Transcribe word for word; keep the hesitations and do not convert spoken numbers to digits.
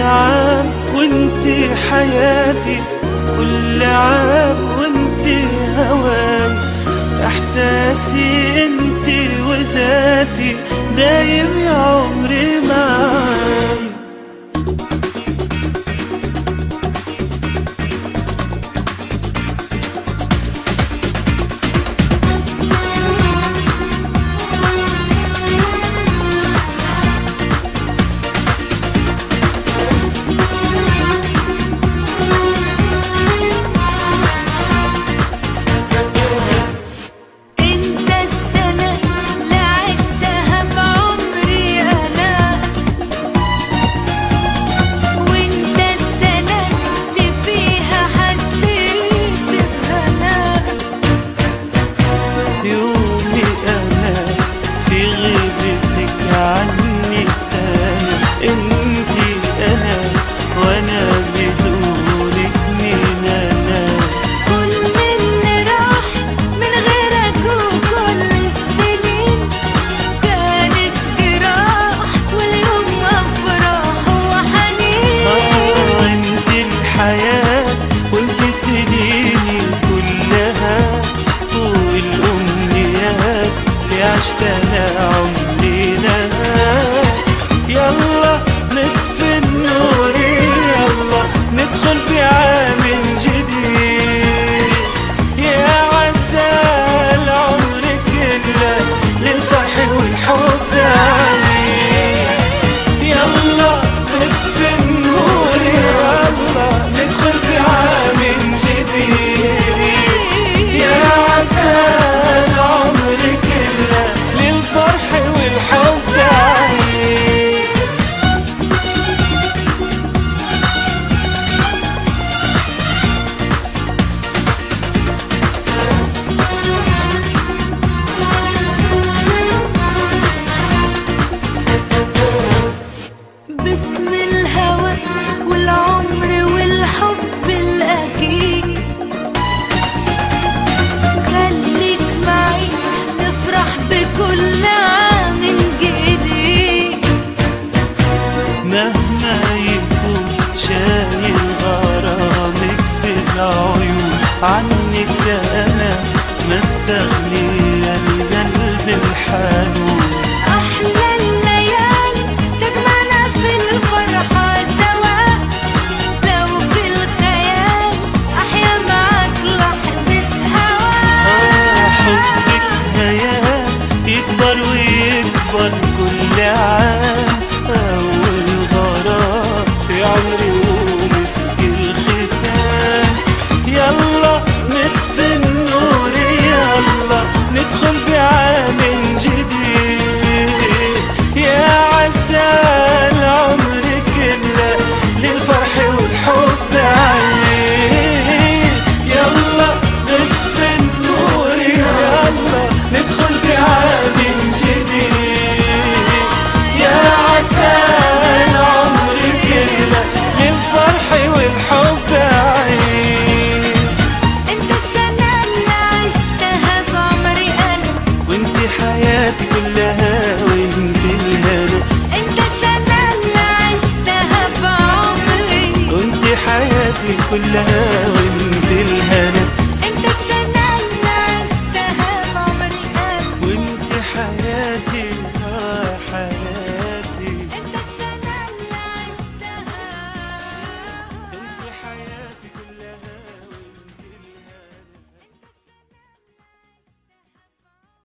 عام وانتي حياتي، كل عام وانتي هواي، احساسي انتي وذاتي، دايم يا عمري معاي. عشتنا عمرنا، يلا نطفي النور، يلا ندخل بعام جديد، يا عسى العمر كله للفرح والحب عليك. يلا نطفي النور، يلا ندخل بعام جديد، يا عسى باسم الهوى والعمر والحب الأكيد، خليك معي نفرح بكل عام جديد. مهما يكون شايل غرامك في العيون، عنك أنا ما استغني القلب الحنون. أحلى الليالي تجمعنا في الفرحة سوا، لو في الخيال أحيا معاك لحظة هوا. آه حبك هيام يكبر ويكبر كل عام، أول غرام في عمري ومسك الختام. يلا نطفي النور، يلا ندخل بعام جديد، يا عسى العمر كله للفرح والحب عليك. يلا نطفي النور، يلا ندخل بعام جديد، يا عسى العمر كله للفرح والحب عليك. انت السنة اللي عشتها بعمري أنا، وانتي حياتي كلها وانتي الهنا. انت السنة اللي عشتها بعمري، وانتي حياتي كلها